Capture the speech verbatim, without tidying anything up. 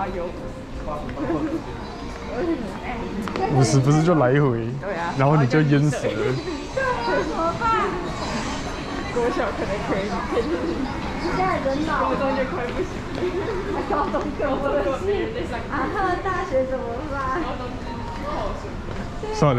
要游五十不是就来回？ 对啊， 然后你就淹死了。 怎么办？国小可能可以，现在人老，高中就快不行。高中就不行。啊，